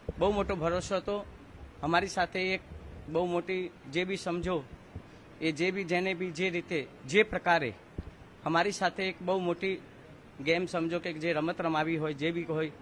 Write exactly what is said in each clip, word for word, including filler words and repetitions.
બહુ મોટો ભરોસો હતો. અમારી સાથે એક બહુ મોટી જે બી સમજો એ જે બી જેને બી જે રીતે જે પ્રકારે અમારી સાથે એક બહુ મોટી ગેમ સમજો કે જે રમત રમાવી હોય જે બી હોય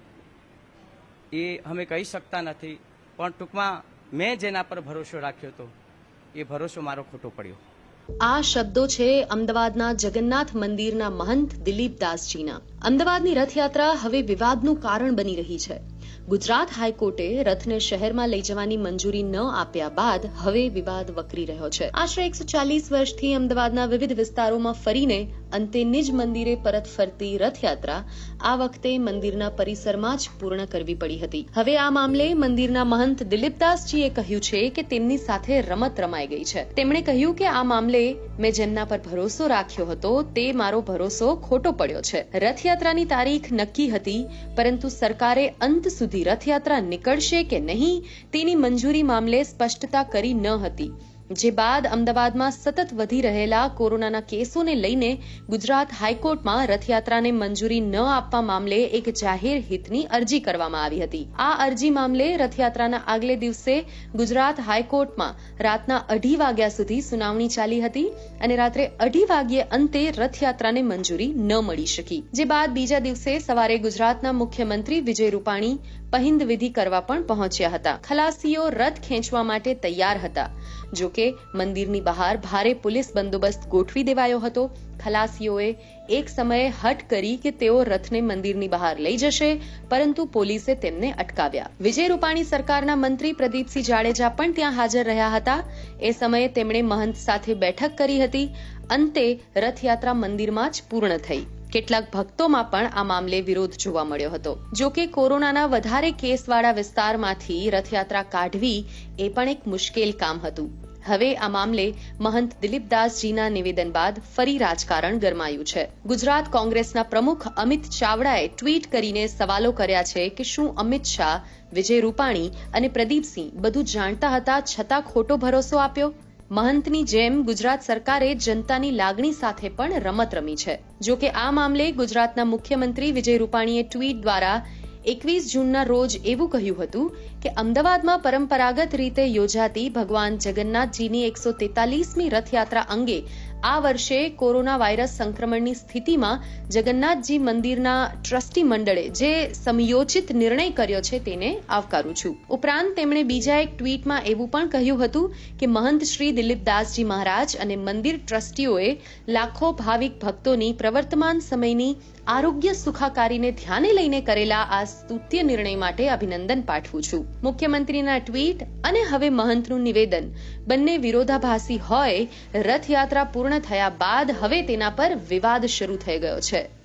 એ અમે કહી શકતા નથી. પણ ટૂંકમાં મેં જેના પર ભરોસો રાખ્યો હતો એ ભરોસો મારો ખોટો પડ્યો. આ શબ્દો છે અમદાવાદના જગન્નાથ મંદિરના મહંત દિલીપ દાસજીના. અમદાવાદની રથયાત્રા હવે વિવાદનું કારણ બની રહી છે. ગુજરાત હાઈકોર્ટે રથને શહેરમાં લઈ જવાની મંજૂરી ન આપ્યા બાદ હવે વિવાદ વકરી રહ્યો છે. આશરે એકસો ચાલીસ વર્ષથી અમદાવાદના વિવિધ વિસ્તારોમાં ફરીને અંતે નિજ મંદિરે પરત ફરતી રથયાત્રા આ વખતે મંદિરના પરિસરમાં જ પૂર્ણ કરવી પડી હતી. હવે આ મામલે મંદિરના મહંત દિલીપદાસજીએ કહ્યું છે કે તેમની સાથે રમત રમાઈ ગઈ છે. તેમણે કહ્યું કે આ મામલે મેં જેમના પર ભરોસો રાખ્યો હતો તે મારો ભરોસો ખોટો પડ્યો છે. રથયાત્રાની તારીખ નક્કી હતી, પરંતુ સરકારે અંત સુધી રથયાત્રા નીકળશે કે નહીં તેની મંજૂરી મામલે સ્પષ્ટતા કરી ન હતી. જે બાદ અમદાવાદમાં સતત વધી રહેલા કોરોનાના કેસોને લઈને ગુજરાત હાઈકોર્ટમાં રથયાત્રાને મંજૂરી ન આપવા મામલે એક જાહેર હિતની અરજી કરવામાં આવી હતી. આ અરજી મામલે રથયાત્રાના આગલે દિવસે ગુજરાત હાઈકોર્ટમાં રાતના અઢી વાગ્યા સુધી સુનાવણી ચાલી હતી અને રાત્રે અઢી વાગ્યે અંતે રથયાત્રાને મંજૂરી ન મળી શકી. જે બાદ બીજા દિવસે સવારે ગુજરાતના મુખ્યમંત્રી વિજય રૂપાણી પહિંદ વિધિ કરવા પણ પહોંચ્યા હતા. ખલાસીઓ રથ ખેંચવા માટે તૈયાર હતા. જો કે મંદિરની બહાર ભારે પોલીસ બંદોબસ્ત ગોઠવી દેવાયો હતો. ખલાસીઓએ એક સમયે હઠ કરી કે તેઓ રથને મંદિરની બહાર લઈ જશે, પરંતુ પોલીસે તેમને અટકાવ્યા. વિજય રૂપાણી સરકારના મંત્રી પ્રદીપસિંહ જાડેજા પણ ત્યાં હાજર રહ્યા હતા. એ સમયે તેમણે મહંત સાથે બેઠક કરી હતી. અંતે રથયાત્રા મંદિરમાં જ પૂર્ણ થઈ. કેટલાક ભક્તોમાં પણ આ મામલે વિરોધ જોવા મળ્યો હતો. જો કે કોરોનાના વધારે કેસવાળા વિસ્તારમાંથી રથયાત્રા કાઢવી એ પણ એક મુશ્કેલ કામ હતું. હવે આ મામલે મહંત દિલીપદાસજીના નિવેદન બાદ ફરી રાજકારણ ગરમાયું છે. ગુજરાત કોંગ્રેસના પ્રમુખ અમિત ચાવડાએ ટ્વીટ કરીને સવાલો કર્યા છે કે શું અમિત શાહ, વિજય રૂપાણી અને પ્રદીપસિંહ બધું જાણતા હતા છતાં ખોટો ભરોસો આપ્યો? મહંતની જેમ ગુજરાત સરકારે જનતાની લાગણી સાથે પણ રમત રમી છે. જો કે આ મામલે ગુજરાતના મુખ્યમંત્રી વિજય રૂપાણીએ ટ્વીટ દ્વારા એકવીસ જૂનના રોજ એવું કહ્યું હતું કે અમદાવાદમાં પરંપરાગત રીતે યોજાતી ભગવાન જગન્નાથજીની એકસો તેતાલીસમી રથયાત્રા અંગે આ વર્ષે કોરોના વાયરસ સંક્રમણની સ્થિતિમાં જગન્નાથજી મંદિરના ટ્રસ્ટી મંડળે જે સમયોચિત નિર્ણય કર્યો છે તેને આવકારું છું. ઉપરાંત તેમણે બીજા એક ટ્વીટમાં એવું પણ કહ્યું હતું કે મહંત શ્રી દિલીપદાસજી મહારાજ અને મંદિર ટ્રસ્ટીઓએ લાખો ભાવિક ભક્તોની પ્રવર્તમાન સમયની આરોગ્ય સુખાકારીને ધ્યાને લઈને કરેલા આ સ્તુત્ય નિર્ણય માટે અભિનંદન પાઠવું છું. મુખ્યમંત્રીના ટ્વીટ અને હવે મહંતનું નિવેદન બંને વિરોધાભાસી હોય. રથયાત્રા પૂર્ણ થયા બાદ હવે તેના પર વિવાદ શરૂ થઈ ગયો છે.